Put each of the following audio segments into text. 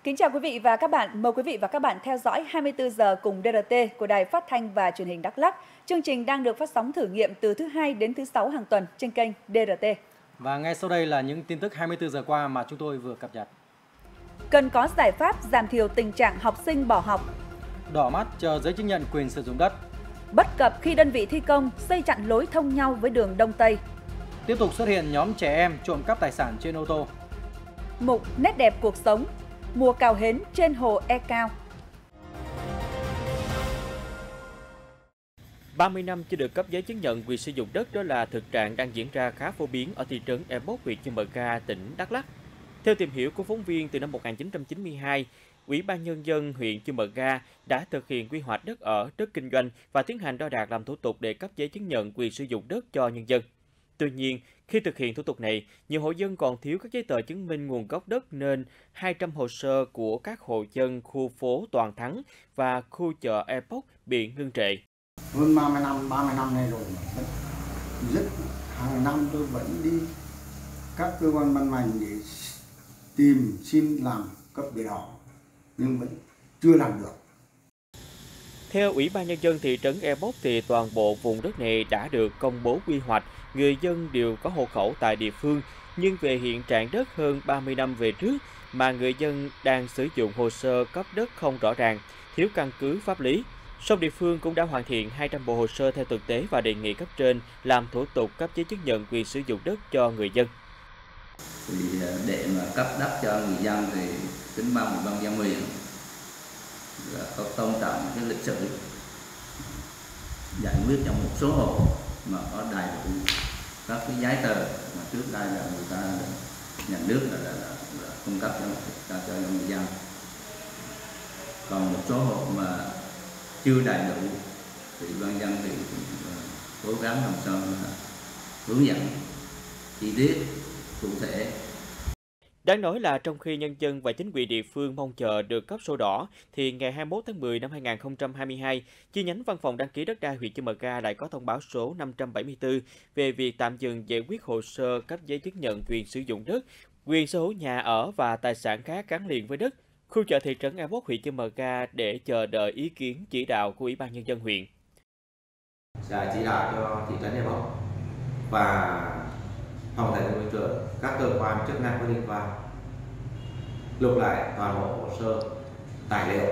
Kính chào quý vị và các bạn. Mời quý vị và các bạn theo dõi 24 giờ cùng DRT của Đài Phát thanh và Truyền hình Đắk Lắk. Chương trình đang được phát sóng thử nghiệm từ thứ Hai đến thứ Sáu hàng tuần trên kênh DRT. Và ngay sau đây là những tin tức 24 giờ qua mà chúng tôi vừa cập nhật. Cần có giải pháp giảm thiểu tình trạng học sinh bỏ học. Đỏ mắt chờ giấy chứng nhận quyền sử dụng đất. Bất cập khi đơn vị thi công xây chặn lối thông nhau với đường Đông Tây. Tiếp tục xuất hiện nhóm trẻ em trộm cắp tài sản trên ô tô. Mục Nét đẹp cuộc sống. Mùa cào hến trên hồ E Cao. 30 năm chưa được cấp giấy chứng nhận quyền sử dụng đất, đó là thực trạng đang diễn ra khá phổ biến ở thị trấn Eapok, huyện Chư Mờ Ga, tỉnh Đắk Lắk. Theo tìm hiểu của phóng viên, từ năm 1992, Ủy ban Nhân dân huyện Chư Mờ Ga đã thực hiện quy hoạch đất ở, đất kinh doanh và tiến hành đo đạc làm thủ tục để cấp giấy chứng nhận quyền sử dụng đất cho nhân dân. Tuy nhiên, khi thực hiện thủ tục này, nhiều hộ dân còn thiếu các giấy tờ chứng minh nguồn gốc đất nên 200 hồ sơ của các hộ dân khu phố Toàn Thắng và khu chợ Eapok bị ngưng trệ. Hơn 30 năm nay rồi mà rất hàng năm tôi vẫn đi các cơ quan ban ngành để tìm xin làm cấp bìa đỏ nhưng vẫn chưa làm được. Theo Ủy ban Nhân dân thị trấn Eapok thì toàn bộ vùng đất này đã được công bố quy hoạch, người dân đều có hộ khẩu tại địa phương, nhưng về hiện trạng đất hơn 30 năm về trước mà người dân đang sử dụng hồ sơ cấp đất không rõ ràng, thiếu căn cứ pháp lý. Song địa phương cũng đã hoàn thiện 200 bộ hồ sơ theo thực tế và đề nghị cấp trên làm thủ tục cấp giấy chứng nhận quyền sử dụng đất cho người dân. Thì để mà cấp đất cho người dân thì kính mong Ủy ban nhân dân huyện là có tôn trọng cái lịch sử, giải quyết trong một số hộ mà có đầy đủ các cái giấy tờ mà trước đây là người ta nhà nước là cung cấp cho người dân. Còn một số hộ mà chưa đầy đủ thì Ủy ban dân thì cố gắng làm sao hướng dẫn chi tiết cụ thể. Đáng nói là trong khi nhân dân và chính quyền địa phương mong chờ được cấp sổ đỏ, thì ngày 21 tháng 10 năm 2022, chi nhánh Văn phòng đăng ký đất đai huyện Chư Mờ Ga lại có thông báo số 574 về việc tạm dừng giải quyết hồ sơ cấp giấy chứng nhận quyền sử dụng đất, quyền sở hữu nhà ở và tài sản khác gắn liền với đất, khu chợ thị trấn Eapok, huyện Chư Mờ Ga để chờ đợi ý kiến chỉ đạo của Ủy ban Nhân dân huyện. Sẽ chỉ đạo cho thị trấn Eapok và phòng tài nguyên môi trường, các cơ quan chức năng có liên quan lục lại toàn bộ hồ sơ tài liệu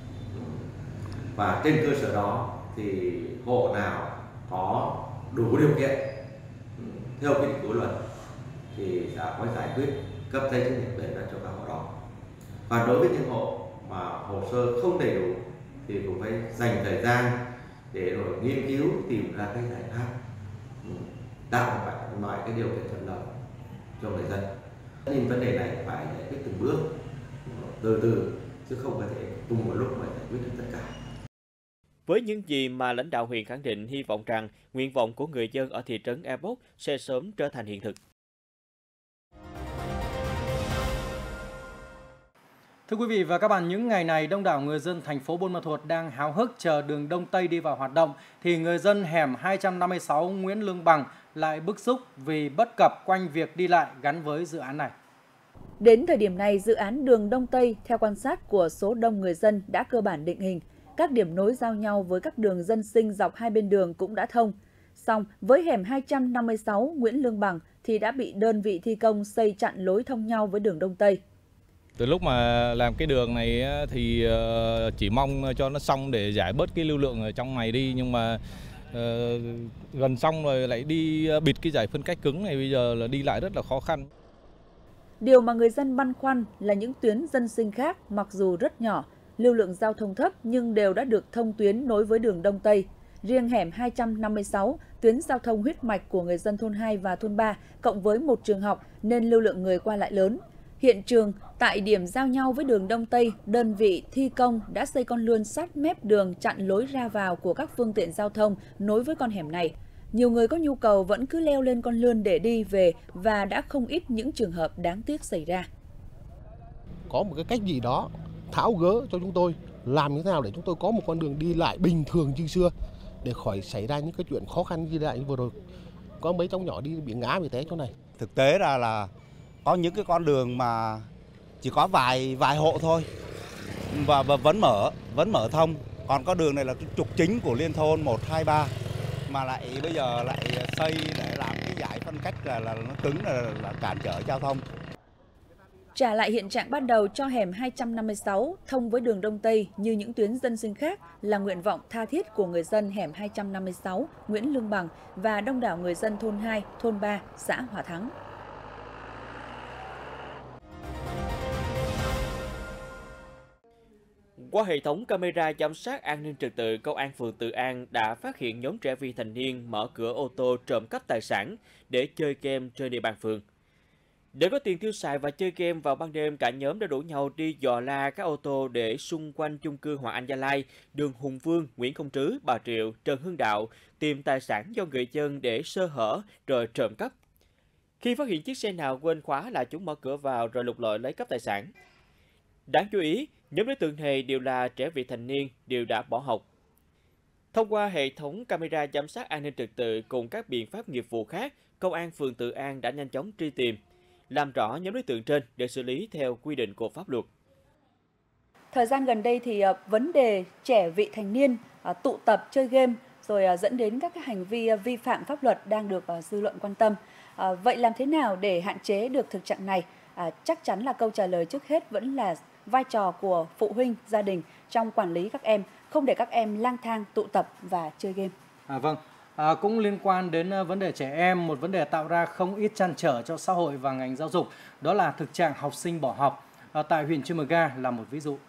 và trên cơ sở đó thì hộ nào có đủ điều kiện theo quy định của luật thì sẽ có giải quyết cấp giấy chứng nhận quyền đất cho các hộ đó. Và đối với những hộ mà hồ sơ không đầy đủ thì cũng phải dành thời gian để rồi nghiên cứu tìm ra cái giải pháp tạo mọi cái điều kiện thuận lợi cho người dân. Nhưng vấn đề này phải giải quyết từng bước, từ từ, chứ không có thể cùng một lúc mà giải quyết được tất cả. Với những gì mà lãnh đạo huyện khẳng định, hy vọng rằng nguyện vọng của người dân ở thị trấn Eapok sẽ sớm trở thành hiện thực. Thưa quý vị và các bạn, những ngày này đông đảo người dân thành phố Buôn Ma Thuột đang háo hức chờ đường Đông Tây đi vào hoạt động thì người dân hẻm 256 Nguyễn Lương Bằng lại bức xúc vì bất cập quanh việc đi lại gắn với dự án này. Đến thời điểm này, dự án đường Đông Tây theo quan sát của số đông người dân đã cơ bản định hình. Các điểm nối giao nhau với các đường dân sinh dọc hai bên đường cũng đã thông. Song với hẻm 256 Nguyễn Lương Bằng thì đã bị đơn vị thi công xây chặn lối thông nhau với đường Đông Tây. Từ lúc mà làm cái đường này thì chỉ mong cho nó xong để giải bớt cái lưu lượng ở trong này đi, nhưng mà gần xong rồi lại đi bịt cái dải phân cách cứng này, bây giờ là đi lại rất là khó khăn. Điều mà người dân băn khoăn là những tuyến dân sinh khác mặc dù rất nhỏ, lưu lượng giao thông thấp nhưng đều đã được thông tuyến nối với đường Đông Tây. Riêng hẻm 256, tuyến giao thông huyết mạch của người dân thôn 2 và thôn 3, cộng với một trường học nên lưu lượng người qua lại lớn. Hiện trường, tại điểm giao nhau với đường Đông Tây, đơn vị thi công đã xây con lươn sát mép đường chặn lối ra vào của các phương tiện giao thông nối với con hẻm này. Nhiều người có nhu cầu vẫn cứ leo lên con lươn để đi về và đã không ít những trường hợp đáng tiếc xảy ra. Có một cái cách gì đó tháo gỡ cho chúng tôi, làm như thế nào để chúng tôi có một con đường đi lại bình thường như xưa để khỏi xảy ra những cái chuyện khó khăn như vậy. Vừa rồi có mấy cháu nhỏ đi bị ngã vì té chỗ này. Thực tế ra là có những cái con đường mà chỉ có vài hộ thôi và vẫn mở thông. Còn có đường này là trục chính của liên thôn 1, 2, 3 mà lại bây giờ lại xây để làm cái giải phân cách là nó cứng là cản trở giao thông. Trả lại hiện trạng ban đầu cho hẻm 256 thông với đường Đông Tây như những tuyến dân sinh khác là nguyện vọng tha thiết của người dân hẻm 256 Nguyễn Lương Bằng và đông đảo người dân thôn 2, thôn 3, xã Hòa Thắng. Qua hệ thống camera giám sát an ninh trật tự, Công an phường Tự An đã phát hiện nhóm trẻ vị thành niên mở cửa ô tô trộm cắp tài sản để chơi game trên địa bàn phường. Để có tiền tiêu xài và chơi game vào ban đêm, cả nhóm đã rủ nhau đi dò la các ô tô để xung quanh chung cư Hòa An Gia Lai, đường Hùng Vương, Nguyễn Công Trứ, Bà Triệu, Trần Hưng Đạo, tìm tài sản do người dân để sơ hở rồi trộm cắp. Khi phát hiện chiếc xe nào quên khóa là chúng mở cửa vào rồi lục lọi lấy cắp tài sản. Đáng chú ý, nhóm đối tượng này đều là trẻ vị thành niên, đều đã bỏ học. Thông qua hệ thống camera giám sát an ninh trật tự cùng các biện pháp nghiệp vụ khác, Công an phường Tự An đã nhanh chóng truy tìm, làm rõ nhóm đối tượng trên để xử lý theo quy định của pháp luật. Thời gian gần đây thì vấn đề trẻ vị thành niên tụ tập chơi game rồi dẫn đến các hành vi vi phạm pháp luật đang được dư luận quan tâm. Vậy làm thế nào để hạn chế được thực trạng này? Chắc chắn là câu trả lời trước hết vẫn là vai trò của phụ huynh, gia đình trong quản lý các em, không để các em lang thang tụ tập và chơi game. Vâng. Cũng liên quan đến vấn đề trẻ em, một vấn đề tạo ra không ít trăn trở cho xã hội và ngành giáo dục, đó là thực trạng học sinh bỏ học. Tại huyện Chư Mờ Ga là một ví dụ.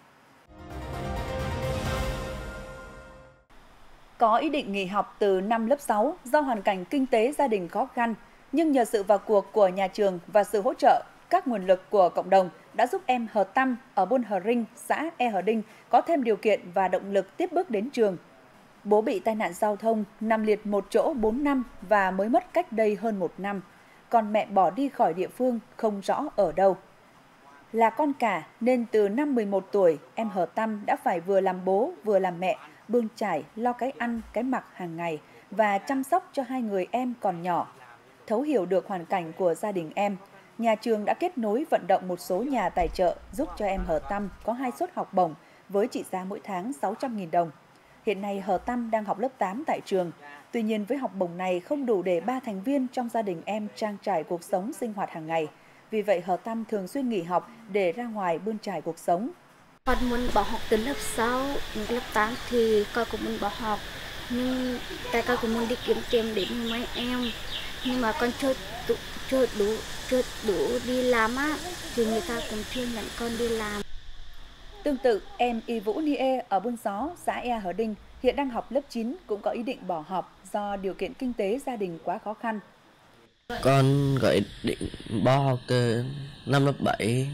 Có ý định nghỉ học từ năm lớp 6 do hoàn cảnh kinh tế gia đình khó khăn, nhưng nhờ sự vào cuộc của nhà trường và sự hỗ trợ các nguồn lực của cộng đồng đã giúp em Hờ Tâm ở Buôn Hờ Rinh, xã E Hờ Đinh có thêm điều kiện và động lực tiếp bước đến trường. Bố bị tai nạn giao thông, nằm liệt một chỗ 4 năm và mới mất cách đây hơn 1 năm. Còn mẹ bỏ đi khỏi địa phương không rõ ở đâu. Là con cả nên từ năm 11 tuổi, em Hờ Tâm đã phải vừa làm bố vừa làm mẹ, bươn trải, lo cái ăn, cái mặc hàng ngày và chăm sóc cho 2 người em còn nhỏ. Thấu hiểu được hoàn cảnh của gia đình em, nhà trường đã kết nối vận động một số nhà tài trợ giúp cho em Hờ Tâm có 2 suất học bổng với trị giá mỗi tháng 600.000 đồng. Hiện nay Hờ Tâm đang học lớp 8 tại trường. Tuy nhiên với học bổng này không đủ để 3 thành viên trong gia đình em trang trải cuộc sống sinh hoạt hàng ngày. Vì vậy Hờ Tâm thường xuyên nghỉ học để ra ngoài bươn trải cuộc sống. Con muốn bỏ học từ lớp 6, lớp 8 thì con cũng muốn bỏ học. Nhưng tại con cũng muốn đi kiếm tiền để nuôi mấy em. Nhưng mà con chưa đủ đi làm á, thì người ta cũng chưa nhận con đi làm. Tương tự, em Y Vũ Nie ở Buôn Gió, xã E Hờ Đinh hiện đang học lớp 9 cũng có ý định bỏ học do điều kiện kinh tế gia đình quá khó khăn. Con có ý định bỏ học từ năm lớp 7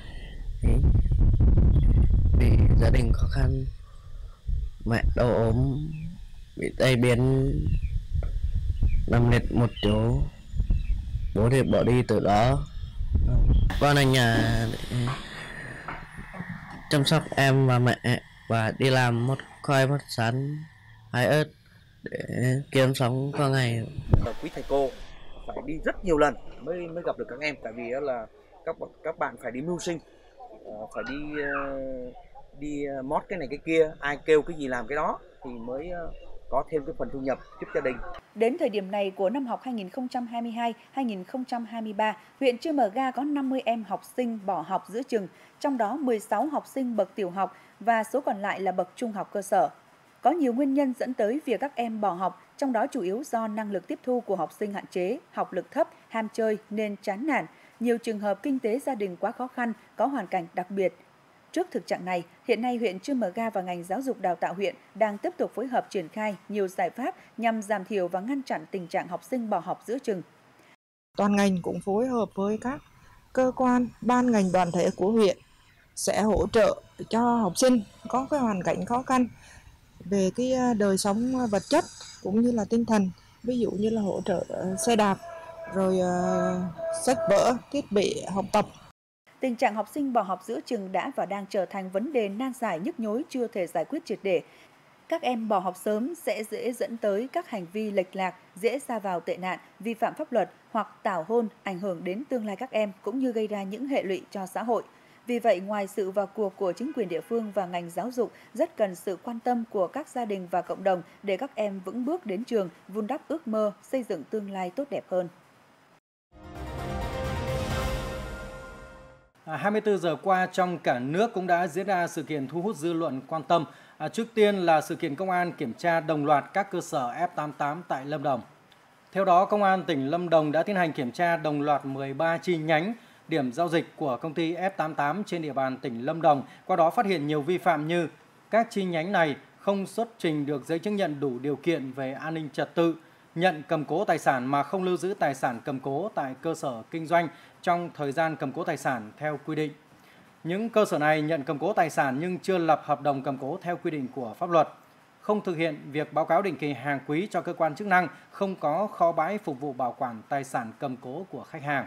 vì gia đình khó khăn, mẹ đau ốm, bị tai biến, nằm liệt một chỗ, bố thì bỏ đi từ đó. Con ở nhà để chăm sóc em và mẹ và đi làm một khoai một sắn, hái ớt để kiếm sống qua ngày. Quý thầy cô phải đi rất nhiều lần mới gặp được các em, tại vì là các bạn phải đi mưu sinh, phải đi mót cái này cái kia, ai kêu cái gì làm cái đó thì mới có thêm cái phần thu nhập giúp gia đình. Đến thời điểm này của năm học 2022-2023, huyện Chư Mờ Ga có 50 em học sinh bỏ học giữa chừng, trong đó 16 học sinh bậc tiểu học và số còn lại là bậc trung học cơ sở. Có nhiều nguyên nhân dẫn tới việc các em bỏ học, trong đó chủ yếu do năng lực tiếp thu của học sinh hạn chế, học lực thấp, ham chơi nên chán nản. Nhiều trường hợp kinh tế gia đình quá khó khăn, có hoàn cảnh đặc biệt. Trước thực trạng này, hiện nay huyện Chư Mờ Ga và ngành giáo dục đào tạo huyện đang tiếp tục phối hợp triển khai nhiều giải pháp nhằm giảm thiểu và ngăn chặn tình trạng học sinh bỏ học giữa chừng. Toàn ngành cũng phối hợp với các cơ quan, ban ngành đoàn thể của huyện sẽ hỗ trợ cho học sinh có cái hoàn cảnh khó khăn về cái đời sống vật chất cũng như là tinh thần, ví dụ như là hỗ trợ xe đạp, rồi sách vở, thiết bị học tập. Tình trạng học sinh bỏ học giữa chừng đã và đang trở thành vấn đề nan giải nhức nhối chưa thể giải quyết triệt để. Các em bỏ học sớm sẽ dễ dẫn tới các hành vi lệch lạc, dễ sa vào tệ nạn, vi phạm pháp luật hoặc tảo hôn, ảnh hưởng đến tương lai các em cũng như gây ra những hệ lụy cho xã hội. Vì vậy, ngoài sự vào cuộc của chính quyền địa phương và ngành giáo dục, rất cần sự quan tâm của các gia đình và cộng đồng để các em vững bước đến trường, vun đắp ước mơ, xây dựng tương lai tốt đẹp hơn. 24 giờ qua, trong cả nước cũng đã diễn ra sự kiện thu hút dư luận quan tâm. Trước tiên là sự kiện công an kiểm tra đồng loạt các cơ sở F88 tại Lâm Đồng. Theo đó, Công an tỉnh Lâm Đồng đã tiến hành kiểm tra đồng loạt 13 chi nhánh, điểm giao dịch của công ty F88 trên địa bàn tỉnh Lâm Đồng. Qua đó phát hiện nhiều vi phạm như các chi nhánh này không xuất trình được giấy chứng nhận đủ điều kiện về an ninh trật tự, nhận cầm cố tài sản mà không lưu giữ tài sản cầm cố tại cơ sở kinh doanh trong thời gian cầm cố tài sản theo quy định. Những cơ sở này nhận cầm cố tài sản nhưng chưa lập hợp đồng cầm cố theo quy định của pháp luật, không thực hiện việc báo cáo định kỳ hàng quý cho cơ quan chức năng, không có kho bãi phục vụ bảo quản tài sản cầm cố của khách hàng.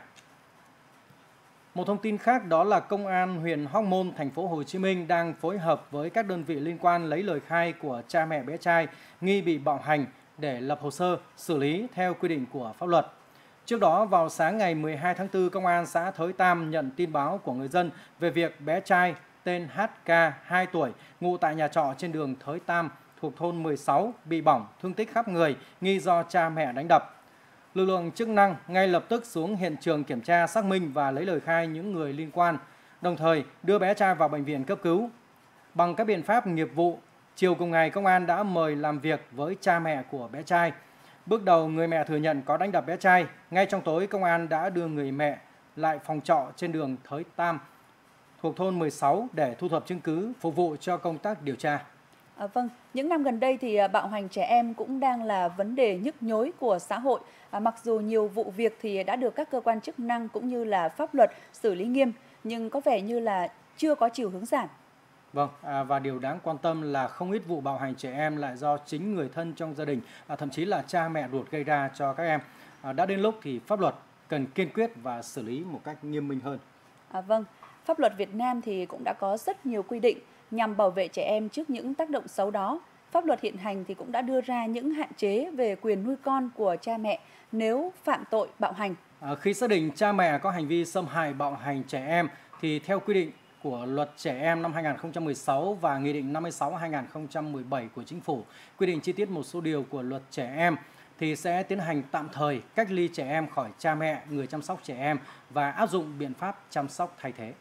Một thông tin khác đó là Công an huyện Hóc Môn, thành phố Hồ Chí Minh đang phối hợp với các đơn vị liên quan lấy lời khai của cha mẹ bé trai nghi bị bạo hành để lập hồ sơ xử lý theo quy định của pháp luật. Trước đó, vào sáng ngày 12 tháng 4, Công an xã Thới Tam nhận tin báo của người dân về việc bé trai tên HK, 2 tuổi, ngụ tại nhà trọ trên đường Thới Tam thuộc thôn 16 bị bỏng, thương tích khắp người, nghi do cha mẹ đánh đập. Lực lượng chức năng ngay lập tức xuống hiện trường kiểm tra, xác minh và lấy lời khai những người liên quan, đồng thời đưa bé trai vào bệnh viện cấp cứu. Bằng các biện pháp nghiệp vụ, chiều cùng ngày, Công an đã mời làm việc với cha mẹ của bé trai. Bước đầu, người mẹ thừa nhận có đánh đập bé trai. Ngay trong tối, Công an đã đưa người mẹ lại phòng trọ trên đường Thới Tam thuộc thôn 16 để thu thập chứng cứ phục vụ cho công tác điều tra. Vâng, những năm gần đây thì bạo hành trẻ em cũng đang là vấn đề nhức nhối của xã hội. Mặc dù nhiều vụ việc thì đã được các cơ quan chức năng cũng như là pháp luật xử lý nghiêm, nhưng có vẻ như là chưa có chiều hướng giảm. Vâng, và điều đáng quan tâm là không ít vụ bạo hành trẻ em lại do chính người thân trong gia đình, thậm chí là cha mẹ ruột gây ra cho các em. Đã đến lúc thì pháp luật cần kiên quyết và xử lý một cách nghiêm minh hơn. Vâng, pháp luật Việt Nam thì cũng đã có rất nhiều quy định nhằm bảo vệ trẻ em trước những tác động xấu đó. Pháp luật hiện hành thì cũng đã đưa ra những hạn chế về quyền nuôi con của cha mẹ nếu phạm tội bạo hành. Khi xác định cha mẹ có hành vi xâm hại bạo hành trẻ em thì theo quy định của Luật Trẻ Em năm 2016 và Nghị định 56/2017 của Chính phủ quy định chi tiết một số điều của Luật Trẻ Em thì sẽ tiến hành tạm thời cách ly trẻ em khỏi cha mẹ, người chăm sóc trẻ em và áp dụng biện pháp chăm sóc thay thế.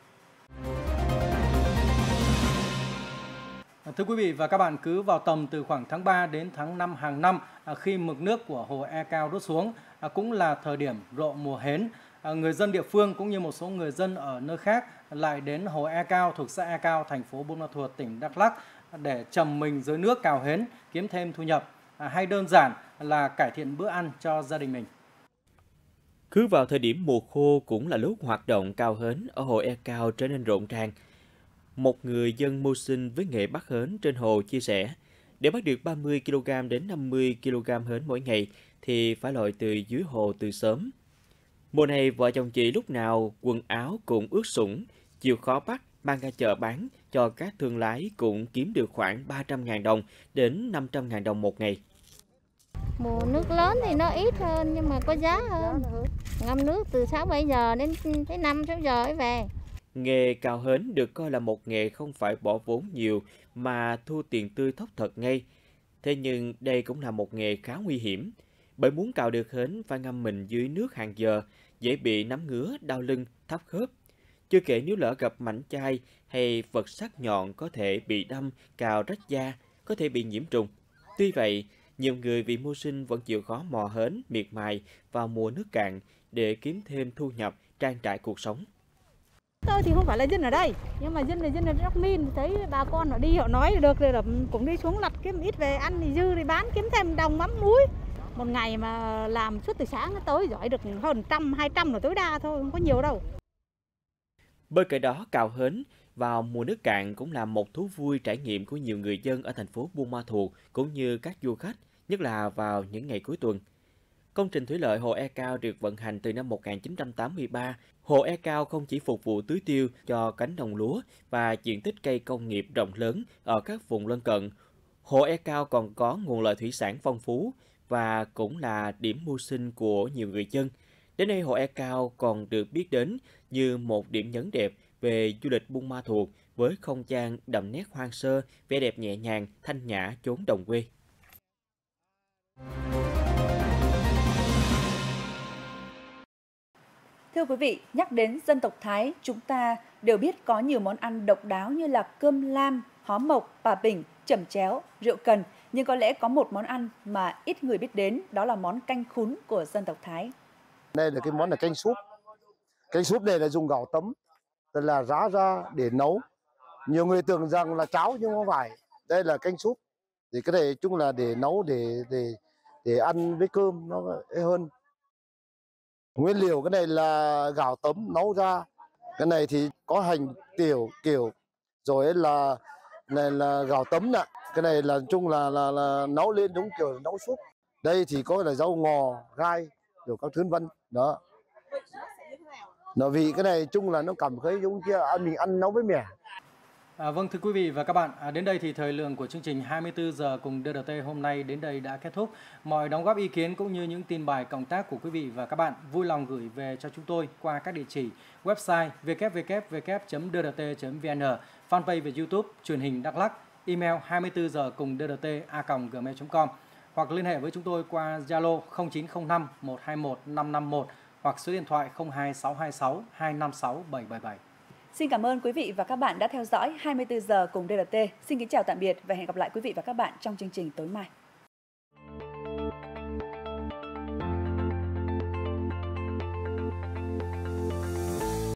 Thưa quý vị và các bạn, cứ vào tầm từ khoảng tháng 3 đến tháng 5 hàng năm, khi mực nước của hồ E Cao rút xuống, cũng là thời điểm rộ mùa hến. Người dân địa phương cũng như một số người dân ở nơi khác lại đến hồ E Cao thuộc xã E Cao, thành phố Buôn Ma Thuột, tỉnh Đắk Lắk để trầm mình dưới nước cào hến, kiếm thêm thu nhập, hay đơn giản là cải thiện bữa ăn cho gia đình mình. Cứ vào thời điểm mùa khô cũng là lúc hoạt động cào hến ở hồ E Cao trở nên rộn ràng. Một người dân mưu sinh với nghề bắt hến trên hồ chia sẻ, để bắt được 30 kg đến 50 kg hến mỗi ngày thì phải lội từ dưới hồ từ sớm. Mùa này vợ chồng chị lúc nào quần áo cũng ướt sũng, chịu khó bắt mang ra chợ bán cho các thương lái cũng kiếm được khoảng 300.000 đồng đến 500.000 đồng một ngày. Mùa nước lớn thì nó ít hơn nhưng mà có giá hơn. Ngâm nước từ 6-7 giờ đến 5-6 giờ mới về. Nghề cào hến được coi là một nghề không phải bỏ vốn nhiều mà thu tiền tươi thóc thật ngay. Thế nhưng đây cũng là một nghề khá nguy hiểm, bởi muốn cào được hến phải ngâm mình dưới nước hàng giờ, dễ bị nấm ngứa, đau lưng, thấp khớp. Chưa kể nếu lỡ gặp mảnh chai hay vật sắc nhọn có thể bị đâm, cào rách da, có thể bị nhiễm trùng. Tuy vậy, nhiều người vì mưu sinh vẫn chịu khó mò hến, miệt mài vào mùa nước cạn để kiếm thêm thu nhập, trang trải cuộc sống. Tôi thì không phải là dân ở đây, nhưng mà dân ở Đắk Min, thấy bà con họ đi họ nói được rồi là cũng đi xuống lặt kiếm ít về ăn thì dư thì bán kiếm thêm đồng mắm muối. Một ngày mà làm suốt từ sáng đến tối giỏi được hơn 100-200 là tối đa thôi, không có nhiều đâu. Bên cạnh đó, cào hến vào mùa nước cạn cũng là một thú vui trải nghiệm của nhiều người dân ở thành phố Buôn Ma Thuột cũng như các du khách, nhất là vào những ngày cuối tuần. Công trình thủy lợi hồ E Cao được vận hành từ năm 1983. Hồ E Cao không chỉ phục vụ tưới tiêu cho cánh đồng lúa và diện tích cây công nghiệp rộng lớn ở các vùng lân cận. Hồ E Cao còn có nguồn lợi thủy sản phong phú và cũng là điểm mưu sinh của nhiều người dân. Đến nay, hồ E Cao còn được biết đến như một điểm nhấn đẹp về du lịch Buôn Ma Thuột với không gian đậm nét hoang sơ, vẻ đẹp nhẹ nhàng, thanh nhã chốn đồng quê. Thưa quý vị, nhắc đến dân tộc Thái, chúng ta đều biết có nhiều món ăn độc đáo như là cơm lam, hó mộc, bà bình, chẩm chéo, rượu cần. Nhưng có lẽ có một món ăn mà ít người biết đến, đó là món canh khún của dân tộc Thái. Đây là cái món là canh súp. Canh súp này là dùng gạo tấm, tức là rã ra để nấu. Nhiều người tưởng rằng là cháo nhưng không phải. Đây là canh súp. Thì cái này chung là để nấu để ăn với cơm nó hơn. Nguyên liệu cái này là gạo tấm nấu ra. Cái này thì có hành tiểu kiểu, rồi là này là gạo tấm nè. Cái này là chung là nấu lên đúng kiểu nấu súp. Đây thì có là rau ngò, gai, rồi các thứ vân đó. Nó vì cái này chung là nó cảm thấy giống kia mình ăn nấu với mẻ. Vâng, thưa quý vị và các bạn, đến đây thì thời lượng của chương trình 24 giờ cùng DRT hôm nay đến đây đã kết thúc. Mọi đóng góp ý kiến cũng như những tin bài cộng tác của quý vị và các bạn vui lòng gửi về cho chúng tôi qua các địa chỉ website www.drt.vn, fanpage về YouTube truyền hình Đắk Lắk, email 24 giờ cùng drt@gmail.com hoặc liên hệ với chúng tôi qua Zalo 0905 121 551 hoặc số điện thoại 02626 256 777. Xin cảm ơn quý vị và các bạn đã theo dõi 24 giờ cùng DRT. Xin kính chào tạm biệt và hẹn gặp lại quý vị và các bạn trong chương trình tối mai.